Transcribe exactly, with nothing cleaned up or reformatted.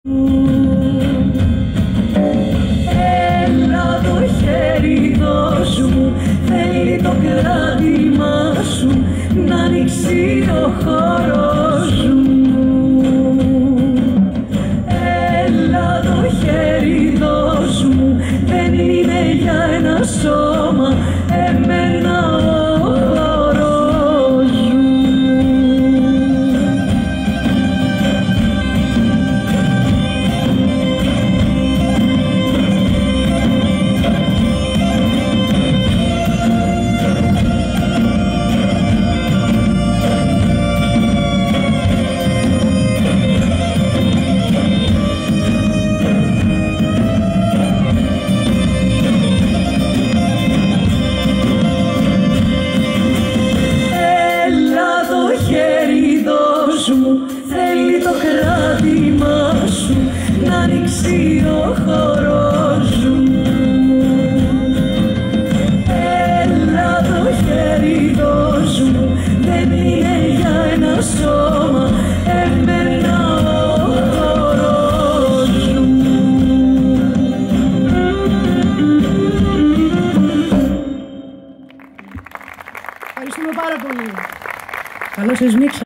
Έλα το χέρι δώσου μου, θέλει το κράτημά σου να ανοίξει το χώρο σου. Έλα το χέρι δώσου μου, δεν είναι για ένα σώμα, εμένα ο χώρος σου. Θέλει το κράτημά σου να ανοίξει το χώρο σου. Έλα το χέρι δώσου μου, δεν είναι για ένα σώμα, εμένα ο χώρος σου. Ευχαριστούμε πάρα πολύ. Καλώς σας μίξα.